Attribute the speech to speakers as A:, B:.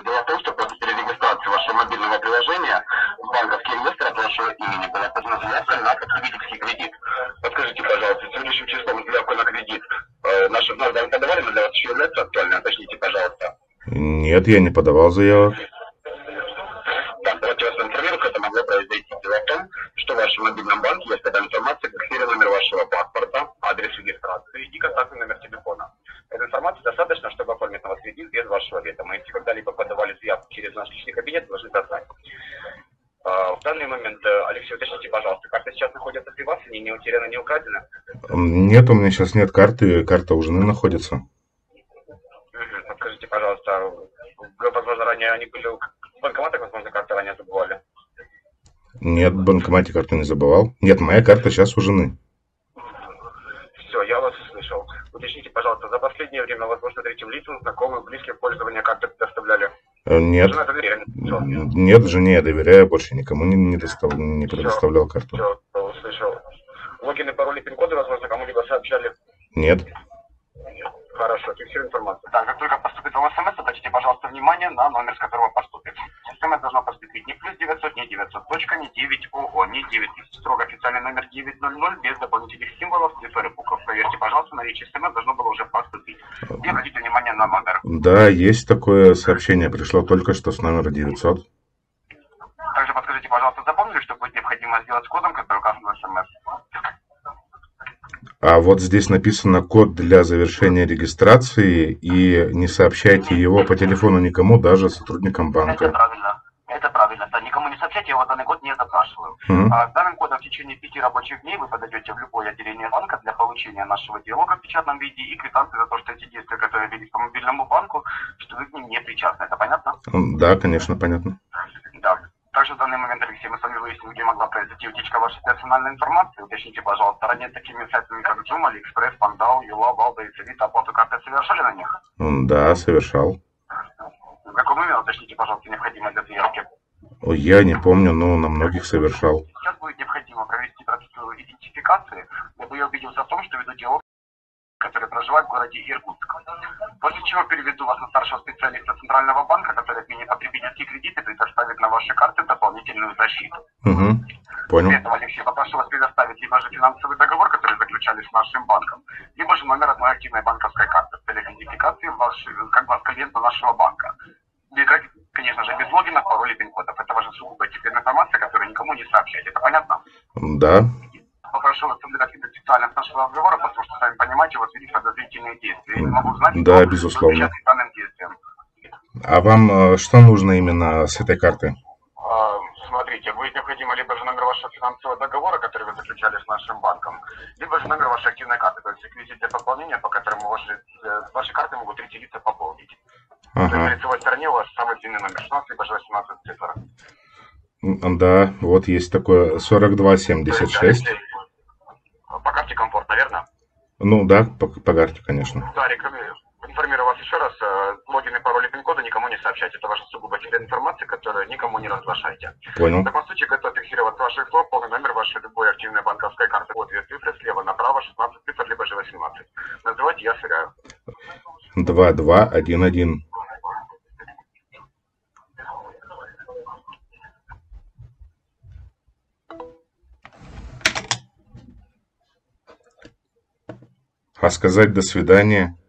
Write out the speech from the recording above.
A: Дело в том, что после перерегистрации вашего мобильного приложения в банковский инвестор от вашего имени была подана заявка на потребительский кредит. Подскажите, пожалуйста, следующим числом заявку на кредит наши вновь подавали, но для вас еще является актуальной? Уточните, пожалуйста.
B: Нет, я не подавал заявок.
A: Так, давайте вас информирую, как это могло произойти. Дело в том, что в вашем мобильном банке есть такая информация, как серия номер вашего паспорта, адрес регистрации и контактный номер телефона. Этой информации достаточно, чтобы оформить на вас кредит без вашего ведома. Если когда-либо подавали заявку через наш личный кабинет, должны это знать. В данный момент, Алексей, уточните, пожалуйста, карта сейчас находится при вас, и не утеряна, не украдена?
B: Нет, у меня сейчас нет карты, карта у жены находится.
A: Подскажите, пожалуйста, вы, возможно, ранее они были в банкоматах, возможно, карты ранее забывали?
B: Нет, в банкомате карту не забывал. Нет, моя карта сейчас у жены.
A: Все, я вас услышал. Уточните, пожалуйста, за последнее время, возможно, третьим лицам, знакомым, близким пользование карты предоставляли?
B: Нет.
A: Жена доверяет?
B: Нет, жене я доверяю, больше никому не предоставлял карту.
A: Все, услышал. Логины, пароли, пин-коды, возможно, кому-либо сообщали?
B: Нет.
A: Хорошо, фиксирую информацию. Так, как только поступит вам смс, обратите, пожалуйста, внимание на номер, с которого поступит. СМС должна поступить не плюс 900, не 900, точка, не 9 ОО, не 9000. Строго официальный номер 900, без дополнительных символов, цифр и букв. Проверьте, пожалуйста, наличие СМС должно было уже поступить. И обратите внимание на номер.
B: Да, есть такое сообщение, пришло только что с номера 900.
A: Также подскажите, пожалуйста, запомнили, что будет необходимо сделать с кодом, который указан в СМС?
B: А вот здесь написано код для завершения регистрации, и не сообщайте его по телефону никому, даже сотрудникам банка.
A: Это правильно, да, никому не сообщайте, я вот данный код не запрашиваю. С данным кодом в течение 5 рабочих дней вы подойдете в любое отделение банка для получения нашего диалога в печатном виде и квитанции за то, что эти действия, которые велись по мобильному банку, что вы к ним не причастны. Это понятно?
B: Да, конечно, понятно.
A: Да. Также в данный момент, Алексей, мы с вами выясним, где могла произойти утечка вашей персональной информации. Уточните, пожалуйста, ранее такими сайтами, как Zoom, AliExpress, Pandao, Юла, Балда и Цивита, оплату карты совершали на них?
B: Да, совершал.
A: В каком именно, уточните, пожалуйста, необходимо для заявки?
B: Я не помню, но на многих совершал.
A: Сейчас будет необходимо провести процедуру идентификации, дабы я убедился в том, что веду диалог, который проживает в городе Иркутск. После чего переведу вас на старшего специалиста Центрального банка, который отменит потребительские кредиты и предоставит на ваши карты дополнительную защиту.
B: Понял.
A: Для этого, Алексей, попрошу вас предоставить либо же финансовый договор, который заключали с нашим банком, либо же номер одной активной банковской карты с целью идентификации как вас клиента нашего банка. И, конечно же, без логина, паролей, пин-кодов. Это ваша сугубо секретная информация, которую никому не сообщать. Это понятно?
B: Да.
A: Попрошу вас соблюдать специальность нашего разговора, потому что, сами понимаете, у вас велись подозрительные действия. Я не могу знать,
B: да, безусловно.
A: Данным действием.
B: А вам что нужно именно с этой карты?
A: Смотрите, будет необходимо либо же номер вашего финансового договора, который вы заключали с нашим банком, либо же номер вашей активной карты, то есть реквизиты пополнения, по которому ваши карты могут третьи лица пополнить. То есть на лицевой стороне у вас самый длинный номер 16, либо же 18 цифр.
B: Да, вот есть такое 4276.
A: По карте комфортно, верно?
B: Ну да, по карте, конечно.
A: Да, информирую вас еще раз, логины, пароли, пин-коды никому не сообщайте. Это ваша сугубо секретная информация, которую никому не разглашайте.
B: Понял.
A: В таком случае готов фиксировать ваших слов полный номер вашей любой активной банковской карты. Вот две цифры, слева направо 16 цифр, либо же 18. Называйте, я сверяю.
B: 2211. А сказать до свидания?